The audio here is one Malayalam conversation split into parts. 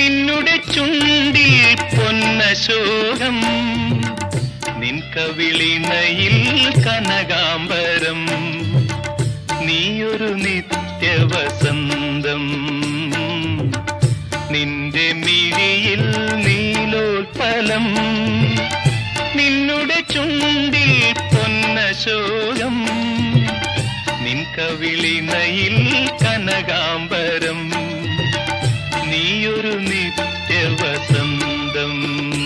നിന്നുടെ ചുണ്ടിൽ പൊന്നശോകം, നിൻ കവിളിണയിൽ കനകാംബരം, നീയൊരു നിത്യവസന്തം, നിന്റെ മിഴിയിൽ നീലോത്പലം, നിന്നുടെ ചുണ്ടിൽ പൊന്നശോകം, നിൻ കവിളിണയിൽ കനകാംബരം, നീയൊരു നിത്യവസന്തം,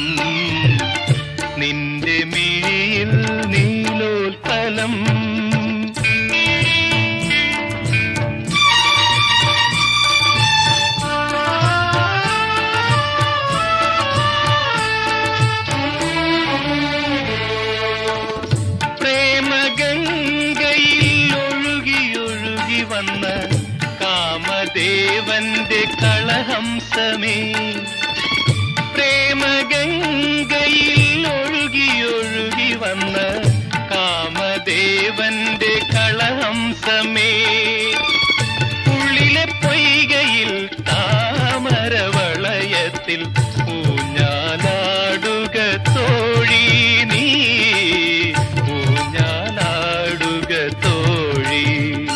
നിന്റെ മിഴിയിൽ നീലോത്പലം. പ്രേമഗംഗയിൽ ഒഴുകി ഒഴുകി വന്ന കാമദേവന്റെ കളഹംസമേ, പ്രേമഗംഗയിൽ ഒഴുകി ഒഴുകി വന്ന കാമദേവന്റെ കളഹംസമേ, ഉള്ളിലെ പൊയ്കയിൽ താമരവളയത്തിൽ ഊഞ്ഞാലാടുക തോഴി നീ, ഊഞ്ഞാലാടുക തോഴി,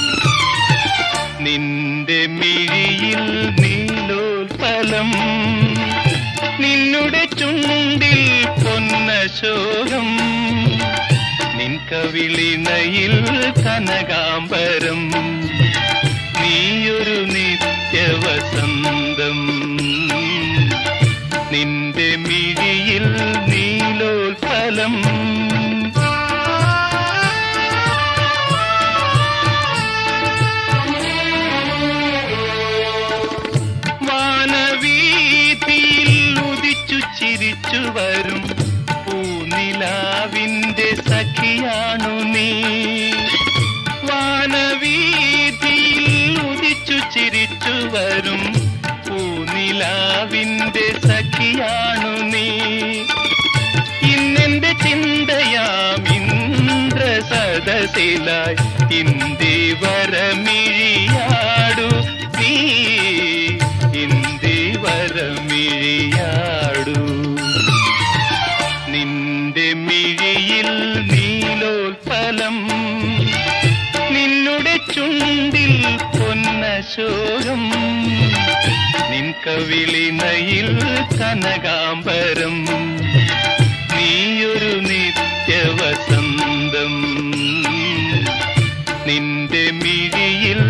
നിന്റെ മിഴിയിൽ നീലോത്പലം, നിന്നുടെ ചുണ്ടിൽ പൊന്നശോകം, നിൻ കവിളിണയിൽ കനകാംബരം, നീയൊരു നിത്യവസന്തം, നിന്റെ മിഴിയിൽ നീലോത്പലം. ചിരിച്ചു വരും പൂനിലാവിന്റെ സഖിയാണു നീ, വാനവീതിയിൽ ഉദിച്ചു ചിരിച്ചു വരും പൂനിലാവിന്റെ സഖിയാണു നീ, ഇന്നെന്റെ ചിന്തയാം ഇന്ദ്ര സദസിലായി ഇന്ദിവരമിഴിയാടു നീ, ഇന്ദിവരമിഴിയാടു, നിന്റെ മിഴിയിൽ നീലോത്പലം, നിന്നുടെ ചുണ്ടിൽ പൊന്നശോകം, നിൻ കവിളിണയിൽ കനകാംബരം, നീയൊരു നിത്യവസന്തം, നിന്റെ മിഴിയിൽ